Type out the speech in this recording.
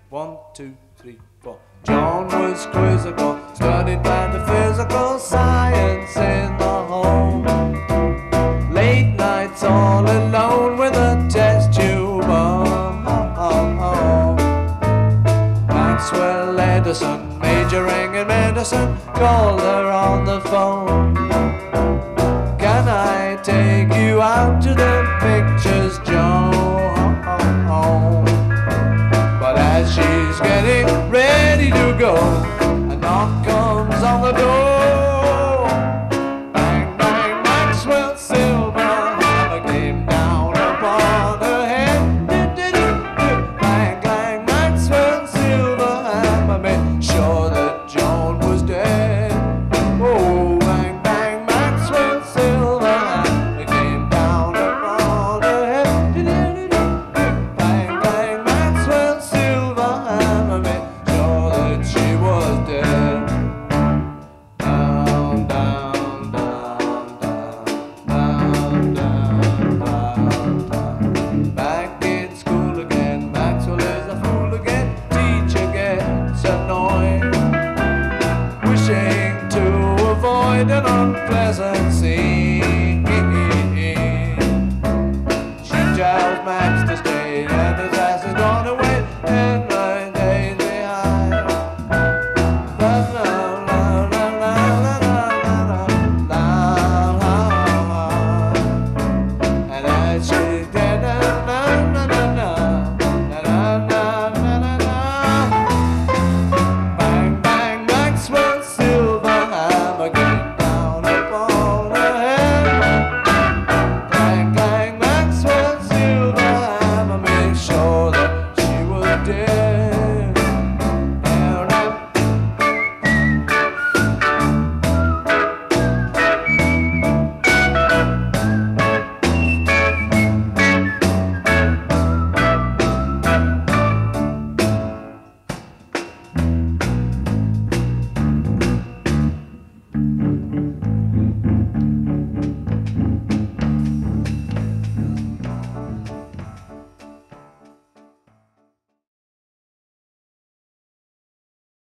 1, 2, 3, 4. John was quizzical, studied metaphysical science in the home. Late nights all alone with a test tube. Maxwell Edison, majoring in medicine, called her on the phone. Can I take you out to the pictures, Joan? But as she's getting